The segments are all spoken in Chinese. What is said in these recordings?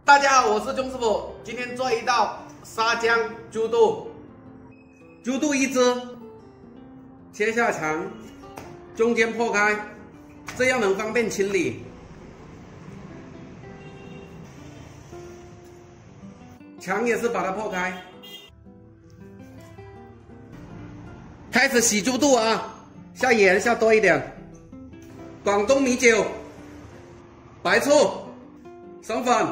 大家好，我是钟师傅，今天做一道沙姜猪肚。猪肚一只，切下肠，中间破开，这样能方便清理。肠也是把它破开。开始洗猪肚啊，下盐下多一点，广东米酒、白醋、生粉。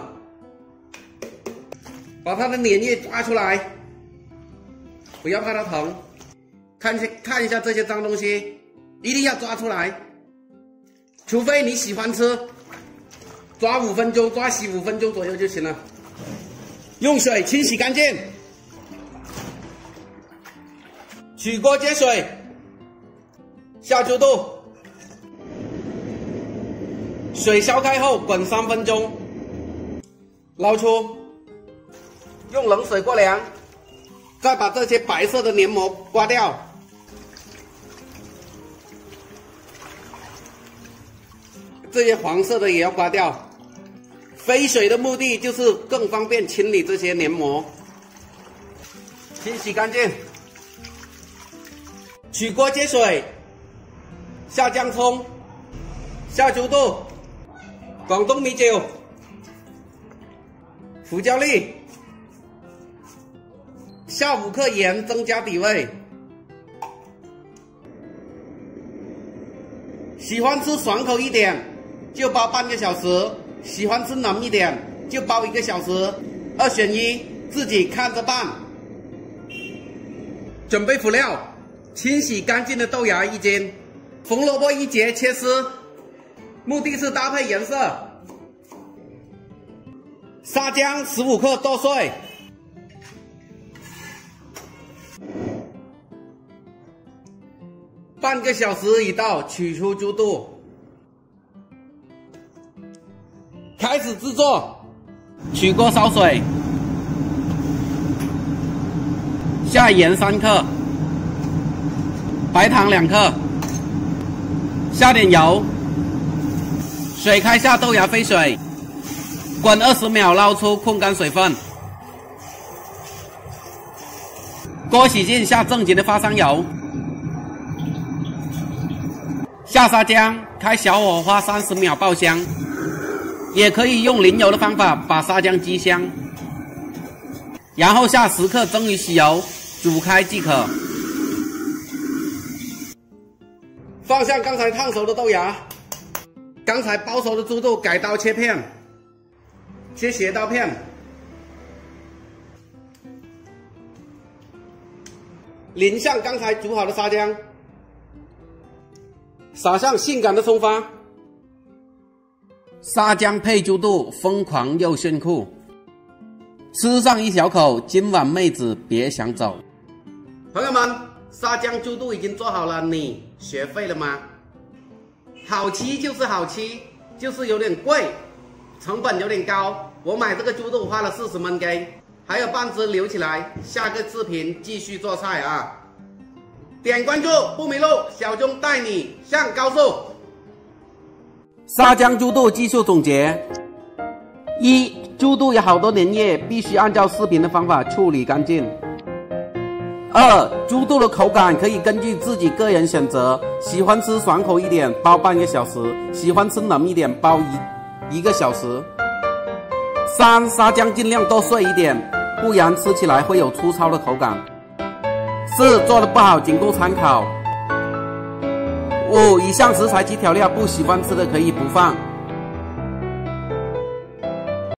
把它的粘液抓出来，不要怕它疼，看一下这些脏东西，一定要抓出来。除非你喜欢吃，抓5分钟，抓洗5分钟左右就行了。用水清洗干净，取锅接水，下猪肚，水烧开后滚3分钟，捞出。 用冷水过凉，再把这些白色的黏膜刮掉。这些黄色的也要刮掉。飞水的目的就是更方便清理这些黏膜。清洗干净，取锅接水，下姜葱，下猪肚，广东米酒，胡椒粒。 下5克盐，增加底味。喜欢吃爽口一点，就煲半个小时；喜欢吃浓一点，就煲1个小时，2选1，自己看着办。准备辅料：清洗干净的豆芽1斤，红萝卜1节切丝，目的是搭配颜色。沙姜15克剁碎。 半个小时已到，取出猪肚，开始制作。取锅烧水，下盐3克，白糖2克，下点油，水开下豆芽飞水，滚20秒，捞出控干水分。锅洗净，下正经的花生油。 下沙姜，开小火花30秒爆香，也可以用淋油的方法把沙姜激香。然后下10克蒸鱼豉油，煮开即可。放下刚才烫熟的豆芽，刚才煲熟的猪肚改刀切片，切斜刀片。淋上刚才煮好的沙姜。 撒上性感的葱花，沙姜配猪肚，疯狂又炫酷。吃上一小口，今晚妹子别想走。朋友们，沙姜猪肚已经做好了，你学会了吗？好吃就是好吃，就是有点贵，成本有点高。我买这个猪肚花了40蚊鸡，还有半只留起来。下个视频继续做菜啊！ 点关注不迷路，小钟带你上高速。沙姜猪肚技术总结：1. 猪肚有好多粘液，必须按照视频的方法处理干净。2. 猪肚的口感可以根据自己个人选择，喜欢吃爽口一点，煲半个小时；喜欢吃浓一点，煲一个小时。3. 沙姜尽量剁碎一点，不然吃起来会有粗糙的口感。 4. 做的不好，仅供参考。5. 以上食材及调料不喜欢吃的可以不放。